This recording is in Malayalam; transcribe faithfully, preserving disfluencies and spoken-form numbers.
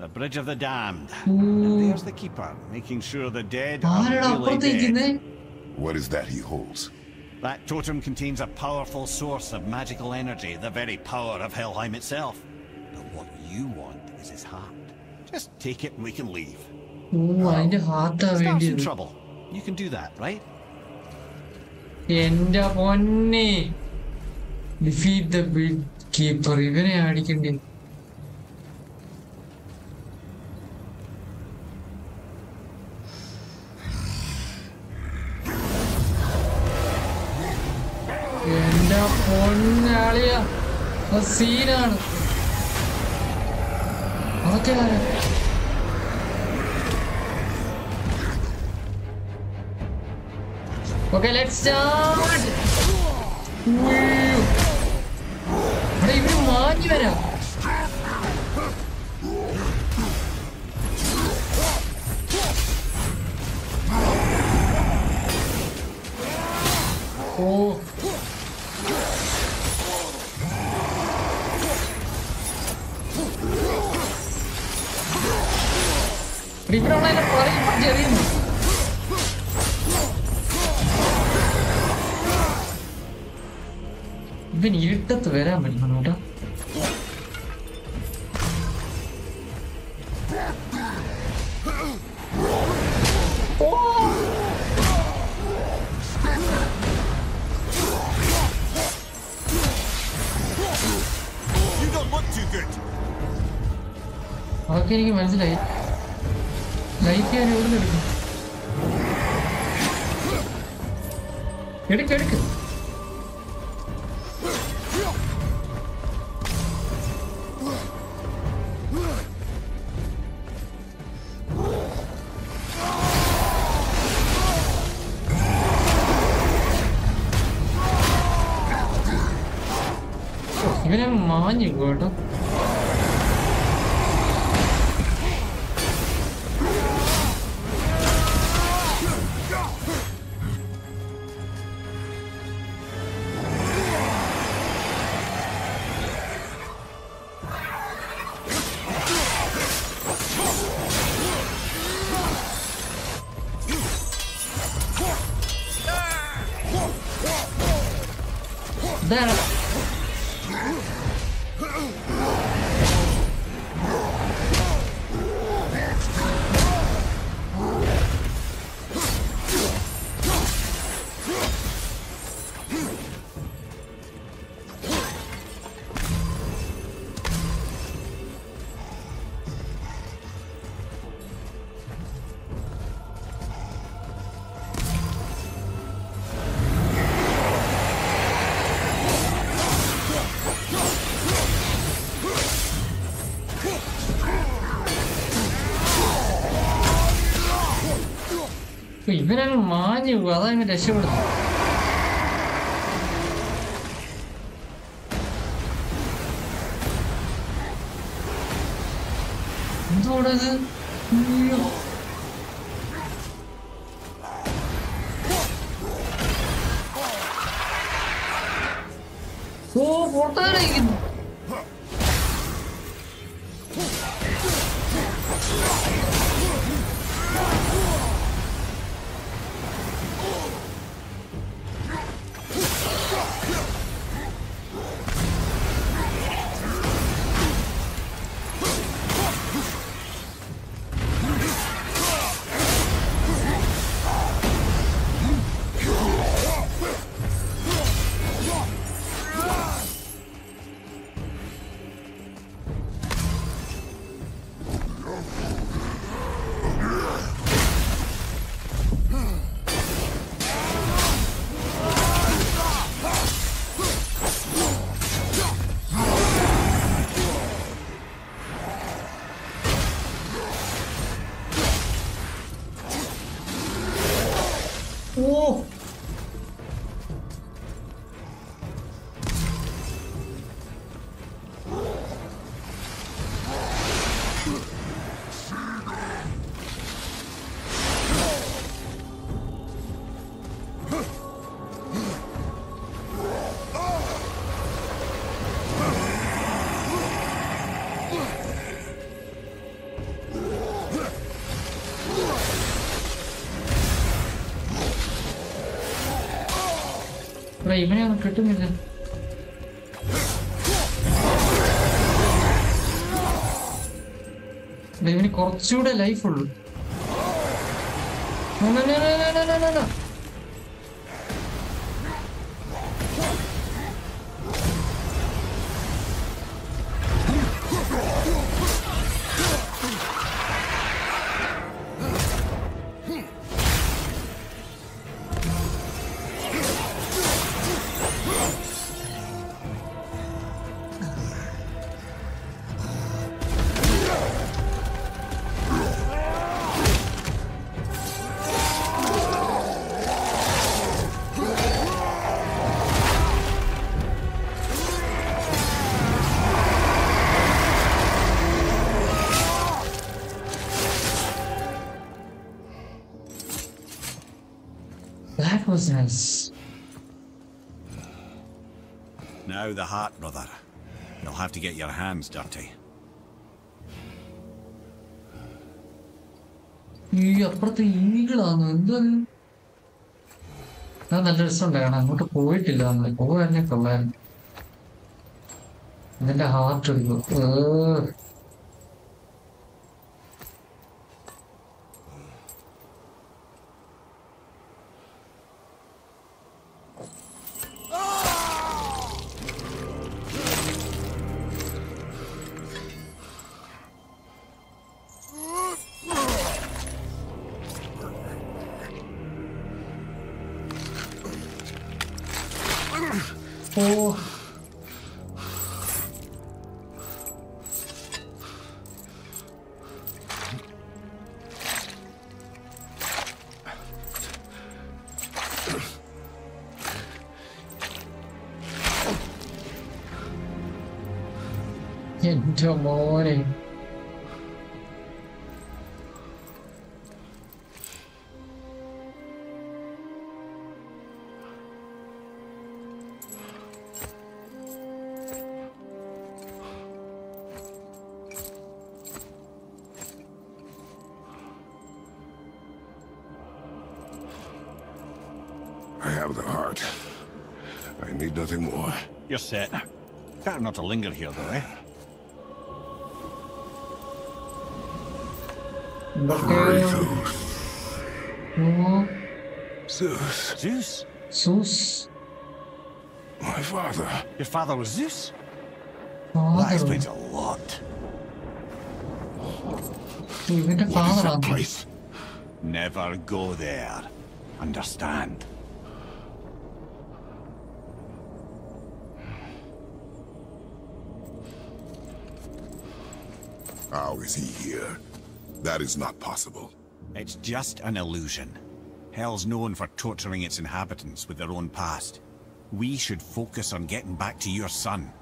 The Bridge of the Damned. And there's the Keeper, making sure the dead are really dead. What is that he holds? That totem contains a powerful source of magical energy, the very power of Helheim itself. But what you want is his heart. Just take it and we can leave. Oh, start some trouble. You can do that, right? Enda ponne. Defeat the Bridge Keeper. Ivane adikende. Enda ponne aliya. A scene aanu. Adokke aara. Okay, let's start. Hey, you man, you are. Oh. Ribra online na party pajarin. Even irrittat vera manota. You don't look too good. Okay, എനിക്ക് മനസ്സിലായി. ലൈക്ക് ചെയ്യാൻ എവിടെ നിന്ന് എടുക്കും? എടുക്ക് എടുക്ക്. ഇവനെ മാഞ്ഞു കേട്ടോ. ഇതാണ് ഇവനങ്ങ് മാഞ്ഞു അതങ്ങ് രക്ഷപ്പെടും. എന്തോടത്? ഓ പൊട്ടാനായിരിക്കുന്നു. Oh! എടാ ഇവനെ ഒന്നും കിട്ടുന്നില്ല. ഇവന് കുറച്ചുകൂടെ ലൈഫ് ഉള്ളു. That was nice. Now the heart, brother. You'll have to get your hands dirty. ഈ അപ്പുറത്തെ ഈകളാണ് എന്താണ്? അത് നല്ല രസമുണ്ടാകണം. അങ്ങോട്ട് പോയിട്ടില്ല നമ്മള്. പോകാനെ കൊള്ളാൻ. ഇതിന്റെ ഹാർട്ട് എടുക്കും. Oh. എന്റെ മോനെ I have the heart. I need nothing more. You're set. Better not to linger here, though, eh? Kratos. Oh. Zeus. Zeus? Zeus. My father. Your father was Zeus? Father. Well, that explains a lot. ഇവന്റെ What is that father. place? Never go there. Understand? How is he here? That is not possible. It's just an illusion. Hell's known for torturing its inhabitants with their own past. We should focus on getting back to your son.